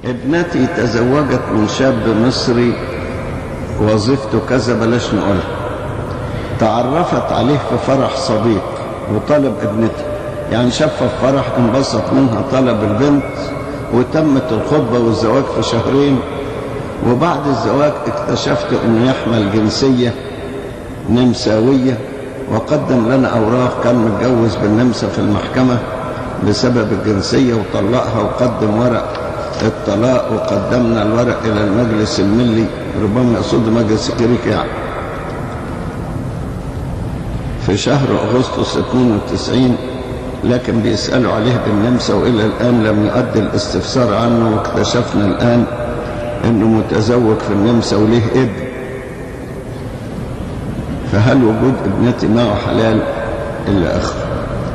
ابنتي تزوجت من شاب مصري وظيفته كذا بلاش نقولها. تعرفت عليه في فرح صديق وطلب ابنتي، يعني شافها في فرح انبسط منها، طلب البنت وتمت الخطبة والزواج في شهرين. وبعد الزواج اكتشفت انه يحمل جنسية نمساوية، وقدم لنا اوراق كان متجوز بالنمسا في المحكمة بسبب الجنسية وطلقها، وقدم ورق الطلاق، وقدمنا الورق الى المجلس الملي، ربما يقصد مجلس الكريك يعني، في شهر اغسطس 92. لكن بيسألوا عليه بالنمسا والى الان لم يؤدي الاستفسار عنه، واكتشفنا الان انه متزوج في النمسا وليه ابن. فهل وجود ابنتي معه حلال إلا آخر؟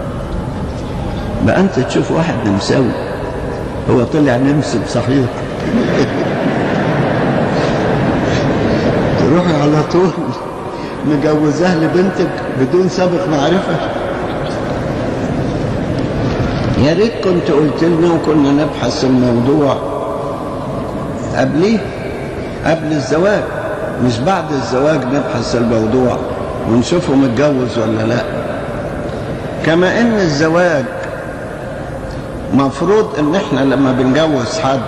بقى أنت تشوف واحد نمساوي هو طلع نمسي بصحيح تروحي على طول مجوزاه لبنتك بدون سابق معرفة. يا ريت كنت قلت لنا وكنا نبحث الموضوع قبل الزواج، مش بعد الزواج نبحث الموضوع ونشوفه متجوز ولا لا. كما ان الزواج مفروض ان احنا لما بنجوز حد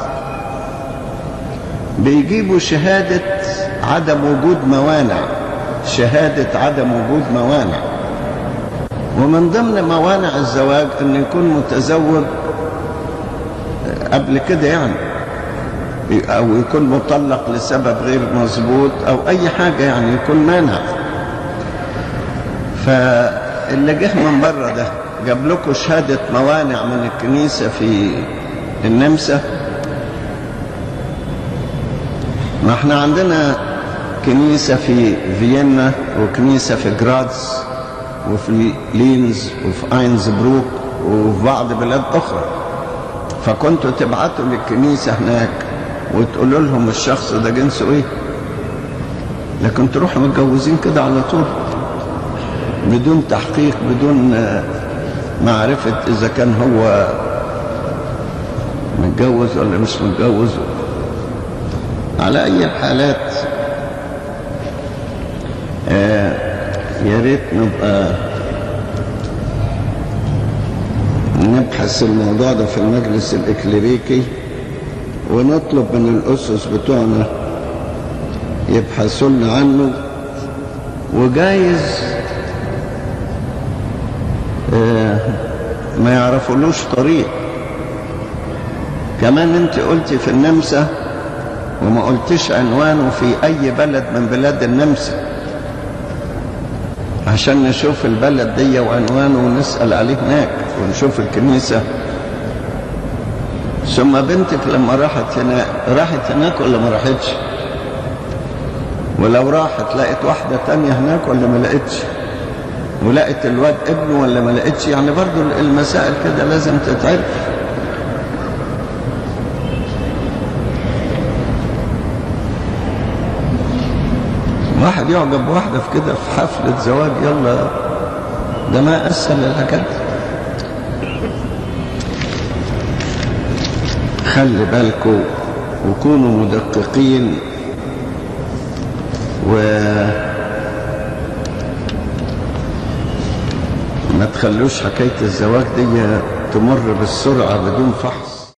بيجيبوا شهادة عدم وجود موانع، شهادة عدم وجود موانع. ومن ضمن موانع الزواج ان يكون متزوج قبل كده يعني، او يكون مطلق لسبب غير مظبوط او اي حاجة يعني يكون مانع. فاللي جه من بره ده جاب لكم شهادة موانع من الكنيسة في النمسا. ما احنا عندنا كنيسة في فيينا وكنيسة في جرادز وفي لينز وفي اينزبروك وفي بعض بلاد اخرى. فكنتوا تبعتوا للكنيسة هناك وتقولوا لهم الشخص ده جنسه ايه، لكن تروحوا متجوزين كده على طول بدون تحقيق، بدون معرفة اذا كان هو متجوز ولا مش متجوز. على اي الحالات يا ريت نبقى نبحث الموضوع ده في المجلس الإكليريكي ونطلب من الأسس بتوعنا يبحثوا لنا عنه. وجايز ما يعرفولوش طريق. كمان انت قلتي في النمسا وما قلتش عنوانه في اي بلد من بلاد النمسا عشان نشوف البلد دي وعنوانه ونسأل عليه هناك ونشوف الكنيسة. ثم بنتك لما راحت هناك ولا ما راحتش؟ ولو راحت لقت واحدة تانية هناك ولا ما لقتش؟ ولقت الواد ابنه ولا ما لقتش؟ يعني برضو المسائل كده لازم تتعرف. واحد يعجب واحدة في كده في حفلة زواج، يلا ده ما أسهل الحاجات. خلي بالكم وكونوا مدققين ما تخلوش حكاية الزواج دي تمر بالسرعة بدون فحص.